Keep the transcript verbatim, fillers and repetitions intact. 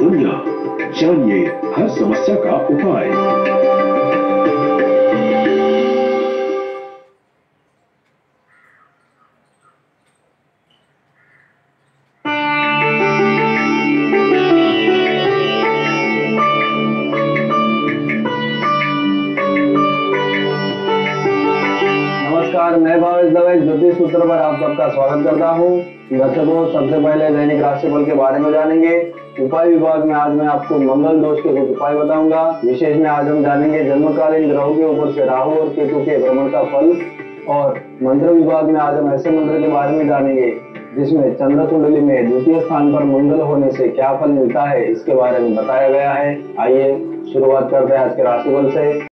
दुनिया, जानिए हर समस्या का उपाय। नमस्कार, मैं भावेश दवेश ज्योतिष सूत्र पर आप सबका स्वागत करता हूं। दर्शकों, सबसे पहले दैनिक राशिफल के बारे में जानेंगे। उपाय विभाग में आज मैं आपको मंगल दोष के कुछ उपाय बताऊंगा। विशेष में आज हम जानेंगे जन्मकालीन ग्रहों के ऊपर से राहु और केतु के भ्रमण का फल, और मंत्र विभाग में आज हम ऐसे मंत्र के बारे में जानेंगे जिसमें चंद्र कुंडली में द्वितीय स्थान पर मंगल होने से क्या फल मिलता है, इसके बारे में बताया गया है। आइए शुरुआत करते हैं आज के राशिफल से।